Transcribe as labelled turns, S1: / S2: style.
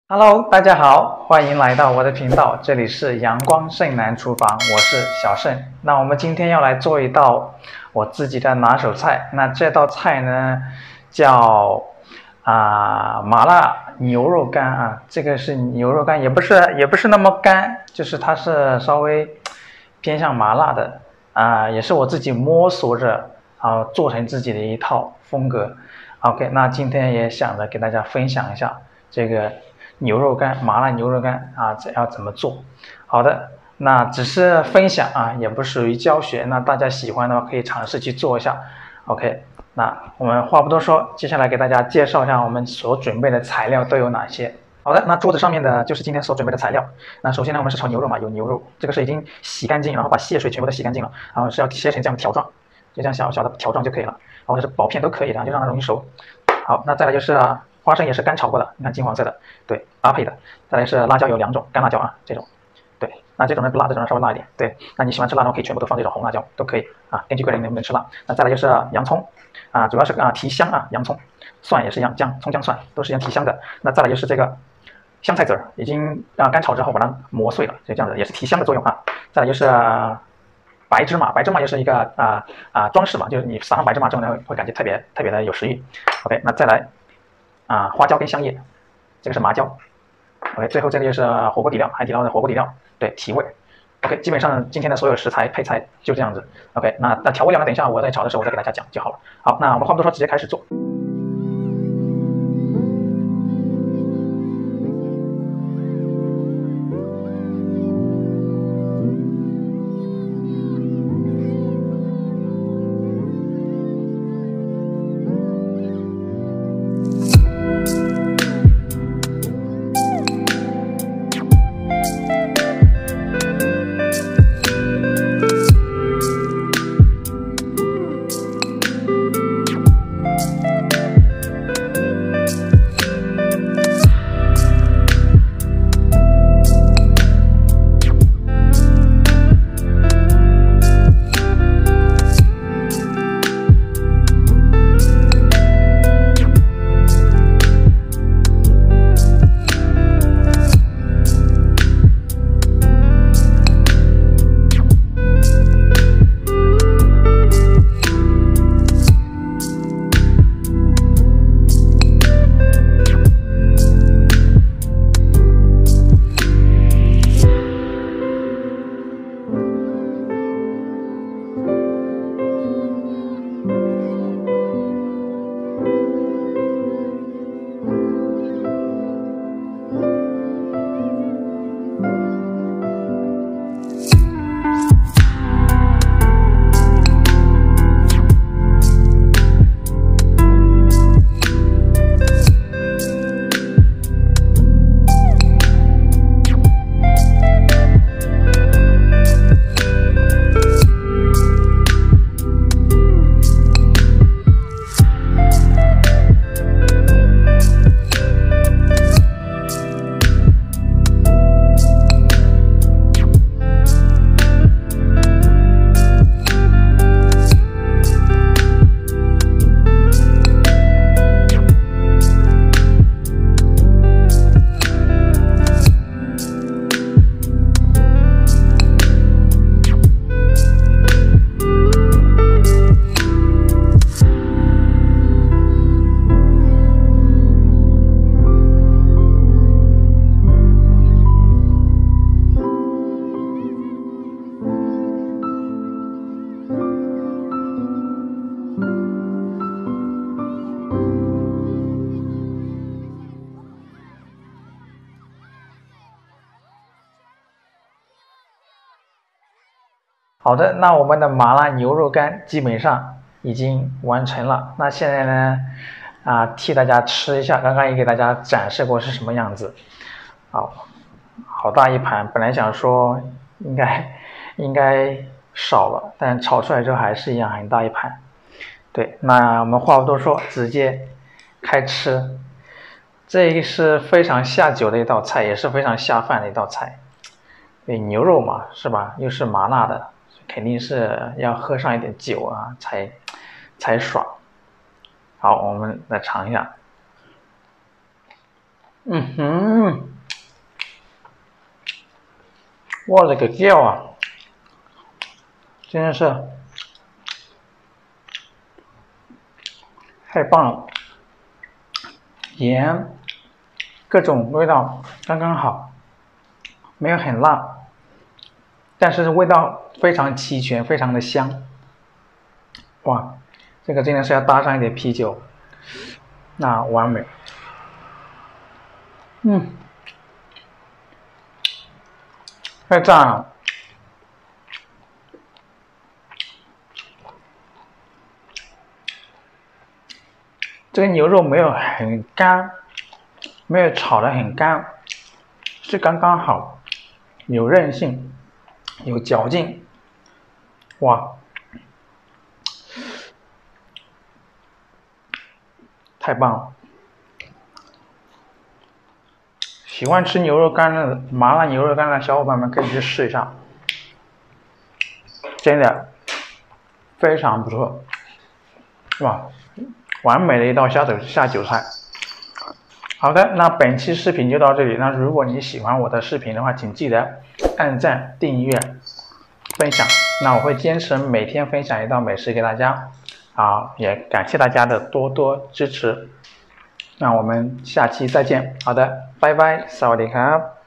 S1: Hello，大家好，欢迎来到我的频道，这里是阳光盛男厨房，我是小盛。那我们今天要来做一道我自己的拿手菜，那这道菜呢叫麻辣牛肉干啊，这个是牛肉干，也不是那么干，就是它是稍微偏向麻辣的也是我自己摸索着做成自己的一套风格。OK， 那今天也想着给大家分享一下这个牛肉干，麻辣牛肉干要怎么做。好的，那只是分享也不属于教学，那大家喜欢的话可以尝试去做一下。 OK， 那我们话不多说，接下来给大家介绍一下我们所准备的材料都有哪些。好的，那桌子上面的就是今天所准备的材料。那首先呢，我们是炒牛肉嘛，有牛肉，这个是已经洗干净，然后把蟹水全部都洗干净了，然后是要切成这样的条状，就这样小小的条状就可以了，或者是薄片都可以的，就让它容易熟。好，那再来就是花生也是干炒过的，你看金黄色的，对，搭配的。再来是辣椒有2种，干辣椒这种，对，那这种呢不辣，这种稍微辣一点，对。那你喜欢吃辣的话，可以全部都放这种红辣椒，都可以根据个人能不能吃辣。那再来就是洋葱主要是提香洋葱，蒜也是一样，葱姜蒜都是一样提香的。那再来就是这个香菜籽儿，已经干炒之后把它磨碎了，就这样子，也是提香的作用再来就是白芝麻也是一个装饰嘛，就是你撒上白芝麻之后呢，会感觉特别的有食欲。OK， 那再来花椒跟香叶，这个是麻椒。OK， 最后这个就是火锅底料，海底捞的火锅底料，对，提味。OK， 基本上今天的所有食材配菜就这样子。OK， 那调味料呢，等一下我在炒的时候我再给大家讲就好了。好，那我们话不多说，直接开始做。好的，那我们的麻辣牛肉干基本上已经完成了。那现在呢，替大家吃一下，刚刚也给大家展示过是什么样子。好大一盘，本来想说应该少了，但炒出来之后还是一样很大一盘。对，那我们话不多说，直接开吃。这个是非常下酒的一道菜，也是非常下饭的一道菜。对，牛肉嘛，是吧？又是麻辣的。肯定是要喝上一点酒才爽。好，我们来尝一下。 嗯哼，我的个叫啊！真的是太棒了，盐各种味道刚刚好，没有很辣，但是味道非常齐全，非常的香。哇，这个真的是要搭上一点啤酒，那完美。太赞了！这个牛肉没有很干，没有炒得很干，是刚刚好，有韧性，有嚼劲。哇，太棒了！喜欢吃牛肉干的麻辣牛肉干的小伙伴们可以去试一下，真的非常不错。哇，完美的一道下酒菜。好的，那本期视频就到这里。那如果你喜欢我的视频的话，请记得按赞、订阅、分享。那我会坚持每天分享一道美食给大家。好，也感谢大家的多多支持。那我们下期再见。好的，拜拜，萨瓦迪卡。